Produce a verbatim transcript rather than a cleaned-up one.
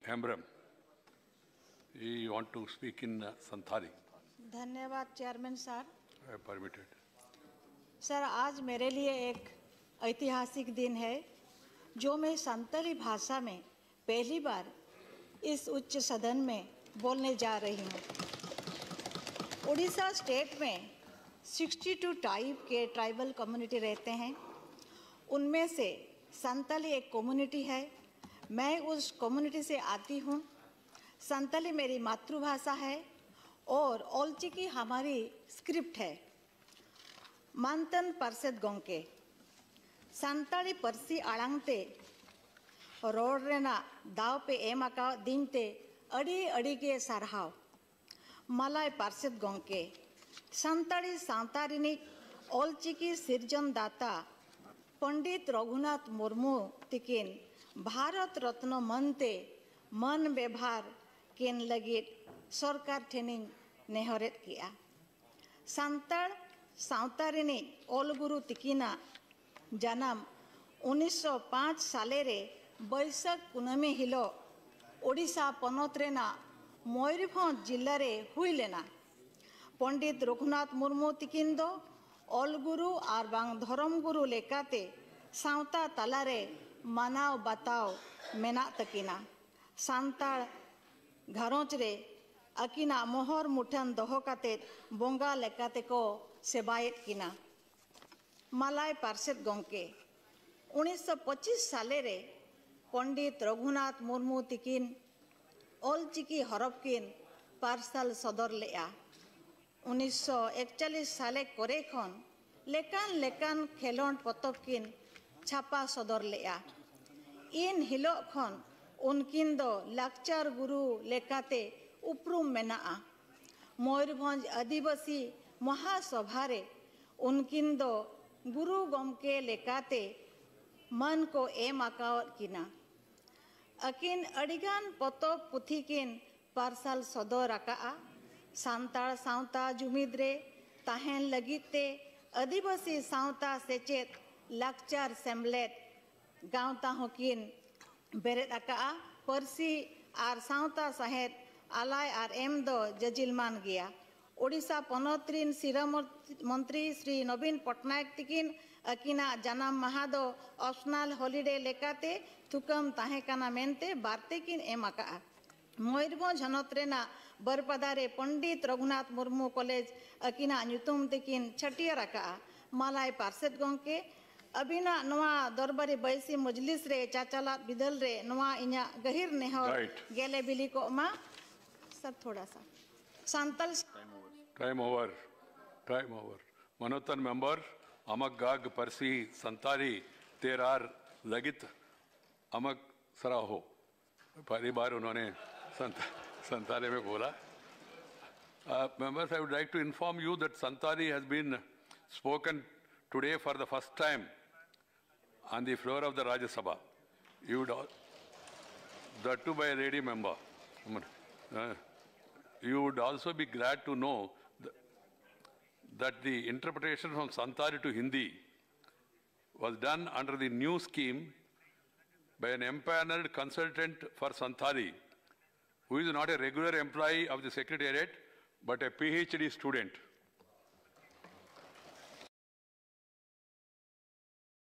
Hembram. You want to speak in uh, Santhali? धन्यवाद chairman sir. I permitted. Sir, आज मेरे लिए एक ऐतिहासिक दिन है जो मैं संताली भाषा में पहली बार इस उच्च सदन में बोलने जा रही हूँ. उड़ीसा स्टेट में बासठ टाइप के ट्राइबल कम्युनिटी रहते हैं. उनमें से संताली एक कम्युनिटी है. मैं उस कम्युनिटी से आती हूँ. संताली मेरी मातृभाषा है और ओलचिकी हमारी स्क्रिप्ट है. मानतन परसेद गोंके संताली परसी आड़ांगते रोड रेना दाव पे एम आका दिनते अड़ी अड़ी के सारहाव. मलाय परसेद गोंके संताली सांतारिनी ओलचिकी सिरजन दाता पंडित रघुनाथ मुर्मू तिकिन भारत रत्न मनते मन व्यवहार केन लगित सरकार ठेनिंग नेहरेत किया. संताल सावतारिनी ओलगुरु तिकिना जन्म उन्नीस सौ पाँच साले रे बैसाख कुनमी हिलो ओडिशा पनत रेना मयूरभंज जिल्ला रे हुई लेना. पंडित रघुनाथ मुर्मू तिकिन दो ओलगुरु और बांग धर्म गुरु लेकाते सावता तलारे मानाव बताव मेना तकिना. सांताल घरोच रे अकिना मोहर मुठन दोहो काते बोंगा लेकाते को सेबायत किना. मलाय पार्षद गोंके उन्नीस सौ पच्चीस साले रे पंडित रघुनाथ मुर्मू तिकिन ओलचिकी हरफ किन पार्सल सदर लेया. उन्नीस सौ इकतालीस साले करे खन लेकान लेकान खेलोंड पतब किन छापा सदर लेया. इन हिलो खन उनकिन दो लाक्चार गुरु लेकाते उपरुम मेनाआ. मयूरभंज आदिवासी महासभा रे उनकिन दो गुरु गमके लेकाते मन को एम आकावत किना. अकिन अडिगान पतब पुथी किन पार्सल सदर आकाआ. सांताल सावता जुमिद रे ताहेन लगिते आदिवासी सावता सेचेत लाक्चार सेमलेट गावता होकिन बेरेद आकाआ. परसी आर सावता सहेत आलाय आर एम दो जजिलमान गया. ओडिशा पनतरीन सिरा मंत्री श्री नवीन पटनायक तिकिन अकिना जन्म माहा दो ऑप्शनल हॉलिडे लेकाते थुकम ताहेकाना मेनते बारते किन एम आकाआ. मयूरभंज हनत रेना बरपदा रे पंडित रघुनाथ मुर्मू कॉलेज अकिना नुतुम तिकिन छटियर आकाआ. मलाय पार्षद गोंके अबिना नवा दरबारी बैसी मजलिस रे चाचाला बिदल रे नवा इना गहिर नेहर गेले बिली को मा सर थोड़ा सा संतल टाइम ओवर टाइम ओवर. मनोतन मेंबर अमक गाग परसी संतारी तेरार लगित अमक सरा हो. पहली बार उन्होंने संत संताली में बोला. Members, I would like to inform you that Santali has been spoken today for the first time on the floor of the Rajya Sabha. You would, that too by a lady member. Uh, you would also be glad to know th that the interpretation from Santali to Hindi was done under the new scheme by an empaneled consultant for Santali, who is not a regular employee of the Secretariat, but a PhD student.